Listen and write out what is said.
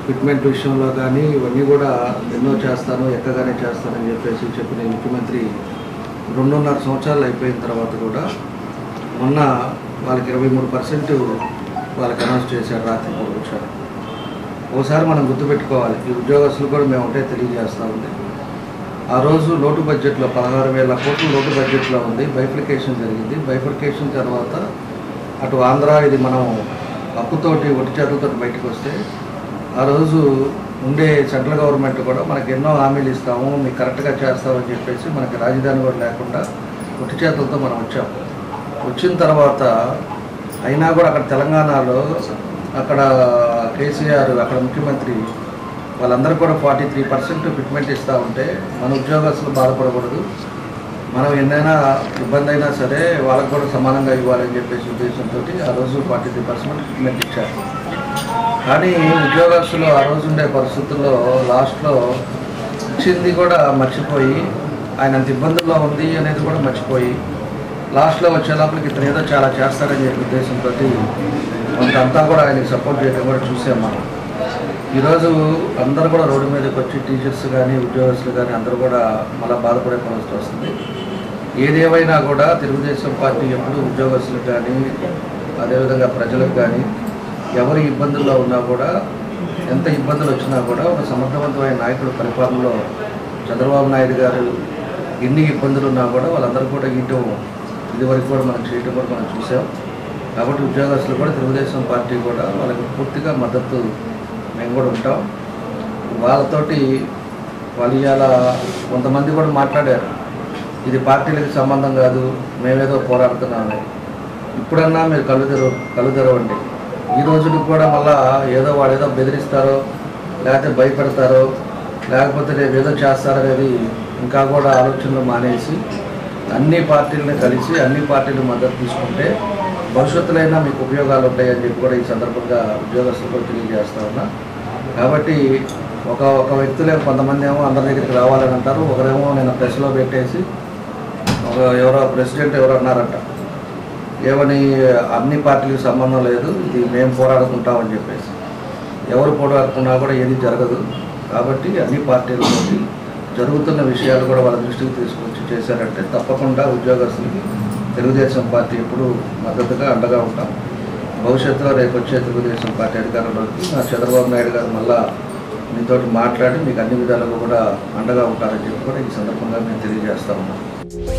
Fitment విషయంలో కానీ ఇవన్నీ కూడా ఎన్నో చేస్తాను, ఎక్కగానే చేస్తానని చెప్పేసి చెప్పిన ముఖ్యమంత్రి 2.5 సంవత్సరాలు అయిపోయిన తర్వాత కూడా మొన్న వాళ్ళకి 23% వాళ్ళకి అనౌన్స్ చేశారు రాత్రి వచ్చారు. ఒకసారి మనం గుర్తుపెట్టుకోవాలి, ఈ ఉద్యోగస్తులు కూడా మేము ఒకటే తెలియజేస్తూ ఉంది. ఆ రోజు లోటు బడ్జెట్లో 16,000 కోట్లు లోటు బడ్జెట్లో ఉంది. బైఫర్కేషన్ జరిగింది. బైఫర్కేషన్ తర్వాత అటు ఆంధ్ర ఇది మనం అప్పుతోటి ఒట్టి చేతులతో బయటకు వస్తే ఆ రోజు ఉండే సెంట్రల్ గవర్నమెంట్ కూడా మనకి ఎన్నో హామీలు ఇస్తాము, మీకు కరెక్ట్గా చేస్తామని చెప్పేసి మనకి రాజధాని కూడా లేకుండా ఒట్టి చేతులతో మనం వచ్చాము. వచ్చిన తర్వాత అయినా కూడా అక్కడ తెలంగాణలో అక్కడ కేసీఆర్ అక్కడ ముఖ్యమంత్రి వాళ్ళందరూ కూడా 43% ఫిట్మెంట్ ఇస్తూ ఉంటే మన ఉద్యోగస్తులు బాధపడకూడదు, మనం ఎన్నైనా ఇబ్బంది అయినా సరే వాళ్ళకు కూడా సమానంగా ఇవ్వాలని చెప్పేసి ఉద్దేశంతో ఆ రోజు 43% ఫిట్మెంట్ ఇచ్చారు. కానీ ఉద్యోగస్తులు ఆ రోజు ఉండే పరిస్థితుల్లో లాస్ట్లో ఇచ్చింది కూడా మర్చిపోయి, ఆయన అంత ఇబ్బందుల్లో ఉంది అనేది కూడా మర్చిపోయి లాస్ట్లో వచ్చే లోపలికి ఇతను ఏదో చాలా చేస్తారని చెప్పే ఉద్దేశంతో కొంతంతా కూడా ఆయనకి సపోర్ట్ చేయడం కూడా చూసాం మనం. ఈరోజు అందరూ కూడా రోడ్డు మీదకి వచ్చి టీచర్స్ కానీ ఉద్యోగస్తులు కానీ అందరూ కూడా మళ్ళీ బాధపడే పరిస్థితి వస్తుంది. ఏదేమైనా కూడా తెలుగుదేశం పార్టీ ఎప్పుడు ఉద్యోగస్తులకు కానీ అదేవిధంగా ప్రజలకు కానీ ఎవరి ఇబ్బందుల్లో ఉన్నా కూడా ఎంత ఇబ్బందులు వచ్చినా కూడా ఒక సమర్థవంతమైన నాయకుడు పరిపాలనలో చంద్రబాబు నాయుడు గారు ఎన్ని ఇబ్బందులు ఉన్నా కూడా వాళ్ళందరూ కూడా ఇదివరకు కూడా మనం చేయటం కూడా మనం చూసాం. కాబట్టి ఉద్యోగస్తులు కూడా తెలుగుదేశం పార్టీ కూడా వాళ్ళకి పూర్తిగా మద్దతు మేము కూడా ఉంటాం. వాళ్ళతోటి వాళ్ళు ఇవాళ కొంతమంది కూడా మాట్లాడారు, ఇది పార్టీలకు సంబంధం కాదు, మేమేదో పోరాడుతున్నామని. ఇప్పుడన్నా మీరు కళ్ళు తెరవండి. ఈ రోజుకి కూడా మళ్ళా ఏదో వాళ్ళు ఏదో బెదిరిస్తారో లేకపోతే భయపెడతారో లేకపోతే రేపు ఏదో చేస్తారనేది ఇంకా కూడా ఆలోచనలు మానేసి అన్ని పార్టీలను కలిసి అన్ని పార్టీలు మద్దతు తీసుకుంటే భవిష్యత్తులైనా మీకు ఉపయోగాలు ఉంటాయని చెప్పి కూడా ఈ సందర్భంగా ఉద్యోగస్తులకు తెలియజేస్తా ఉన్నా. కాబట్టి ఒక వ్యక్తులే కొంతమంది ఏమో అందరి దగ్గరికి రావాలని అంటారు, ఒకరేమో నేను ప్రెస్లో పెట్టేసి ఎవరో ప్రెసిడెంట్ ఎవరు అన్నారంట, ఏమని అన్ని పార్టీలకు సంబంధం లేదు, ఇది మేము పోరాడుకుంటామని చెప్పేసి. ఎవరు పోరాడుకున్నా కూడా ఏది జరగదు. కాబట్టి అన్ని పార్టీలతో జరుగుతున్న విషయాలు కూడా వాళ్ళ దృష్టికి తీసుకొచ్చి చేశారంటే తప్పకుండా ఉద్యోగస్తులకి తెలుగుదేశం పార్టీ ఎప్పుడు మద్దతుగా అండగా ఉంటాం. భవిష్యత్తులో రేపు వచ్చే తెలుగుదేశం పార్టీ అధికారంలోకి చంద్రబాబు నాయుడు గారు మళ్ళా మీతో మాట్లాడి మీకు అన్ని విధాలుగా కూడా అండగా ఉంటారని చెప్పి కూడా ఈ సందర్భంగా మేము తెలియజేస్తా ఉన్నాం.